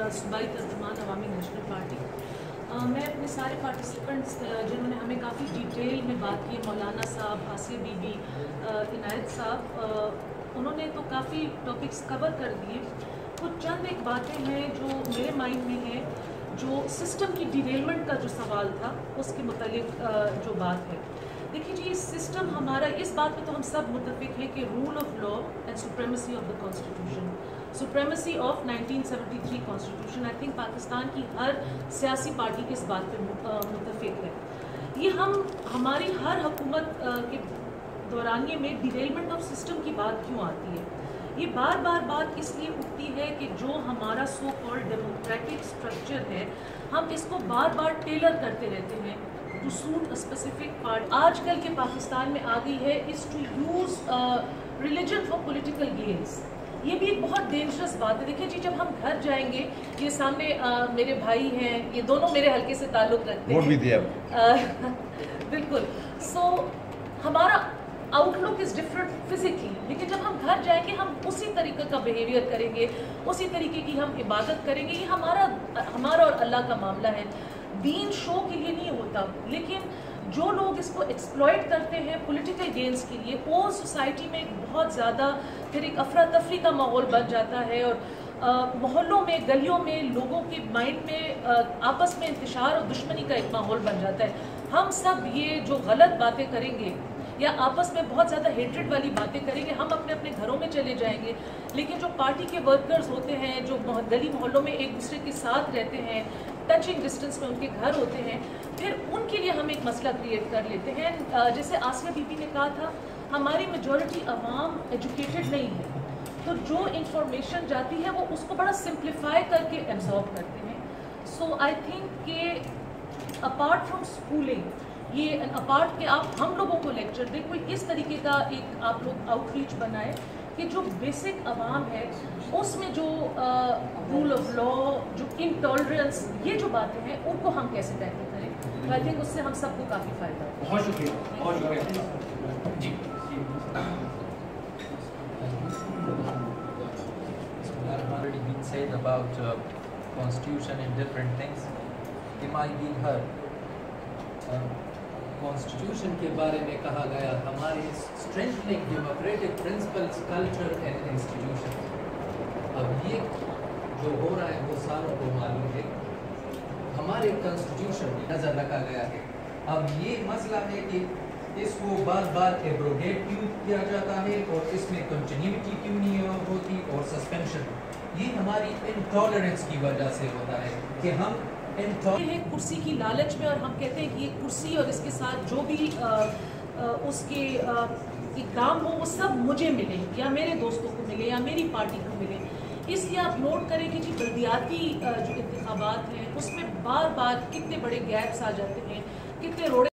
सूबाई तर्जुमान अवामी national party. मैं अपने सारे पार्टिसिपेंट्स जिन्होंने हमें काफ़ी डिटेल में बात की, मौलाना साहब, आसिया बीबी, इनायत साहब, उन्होंने तो काफ़ी टॉपिक्स कवर कर दिए। कुछ चंद एक बातें हैं जो मेरे माइंड में है, जो सिस्टम की डिरेलमेंट का जो सवाल था उसके मुतालिक जो बात है। देखिए जी, सिस्टम हमारा, इस बात पे तो हम सब मुत्तफिक हैं कि rule of law and supremacy of the constitution, supremacy of 1973 constitution, I think Pakistan की हर सियासी पार्टी इस बात पे मुत्तफिक है। ये हमारी हर हुकूमत के दौरानिए में डिरेलमेंट ऑफ सिस्टम की बात क्यों आती है? ये बात इसलिए उठती है कि जो हमारा सो कॉल्ड डेमोक्रेटिक स्ट्रक्चर है, हम इसको बार टेलर करते रहते हैं to suit a specific part. आजकल के पाकिस्तान में आ गई है is to use religion for political gains. ये भी एक बहुत डेंजरस बात है। देखिए जी, जब हम घर जाएंगे, ये सामने मेरे भाई हैं, ये दोनों मेरे हल्के से ताल्लुक़ रखते हैं, वोट भी दिया बिल्कुल। सो हमारा आउटलुक इज़ डिफरेंट फिजिकली, लेकिन जब हम घर जाएंगे हम उसी तरीके का बिहेवियर करेंगे, उसी तरीके की हम इबादत करेंगे। ये हमारा और अल्लाह का मामला है। दीन शो के लिए नहीं होता, लेकिन जो लोग इसको एक्सप्लॉइट करते हैं पॉलिटिकल गेन्स के लिए, वो सोसाइटी में एक बहुत ज़्यादा फिर एक अफरा तफरी का माहौल बन जाता है, और मोहल्लों में, गलियों में, लोगों के माइंड में आपस में इंतशार और दुश्मनी का एक माहौल बन जाता है। हम सब ये जो गलत बातें करेंगे या आपस में बहुत ज़्यादा हेट्रेड वाली बातें करेंगे, हम अपने अपने घरों में चले जाएंगे, लेकिन जो पार्टी के वर्कर्स होते हैं, जो गली मोहल्लों में एक दूसरे के साथ रहते हैं, टचिंग डिस्टेंस में उनके घर होते हैं, फिर उनके लिए हम एक मसला क्रिएट कर लेते हैं। जैसे आसिया बीबी ने कहा था, हमारी मेजॉरिटी अवाम एजुकेटेड नहीं है, तो जो इंफॉर्मेशन जाती है वो उसको बड़ा सिंप्लीफाई करके एब्जॉर्ब करते हैं। सो आई थिंक कि अपार्ट फ्रॉम स्कूलिंग, ये अपार्ट के आप हम लोगों को लेक्चर दें, कोई इस तरीके का एक आप लोग आउटरीच बनाए कि जो बेसिक अवाम है उसमें जो रूल ऑफ लॉ, जो इनटॉलरेंस, ये जो बातें हैं उनको हम कैसे टैकल करें। तो आई थिंक उससे हम सबको काफ़ी फ़ायदा है। बहुत शुक्रिया, बहुत शुक्रिया जी। Already been said about constitution and different things. It might be heard. Constitution के बारे में कहा गया हमारे strengthening democratic principles, culture and institution. अब ये जो हो रहा है वो सारों को मालूम है, हमारे कॉन्स्टिट्यूशन में नज़र रखा गया है। अब ये मसला है कि इसको बार एब्रोगेट क्यों किया जाता है और इसमें कंटिन्यूटी क्यों नहीं होती, और सस्पेंशन, ये हमारी इंटॉलरेंस की वजह से होता है कि हम है कुर्सी की लालच में, और हम कहते हैं कि ये कुर्सी और इसके साथ जो भी उसके इक़दाम हो वो सब मुझे मिले, या मेरे दोस्तों को मिले, या मेरी पार्टी को मिले। इसलिए आप नोट करें कि जी बल्दियाती जो इंतखाबात हैं उसमें बार कितने बड़े गैप्स आ जाते हैं, कितने रोड़े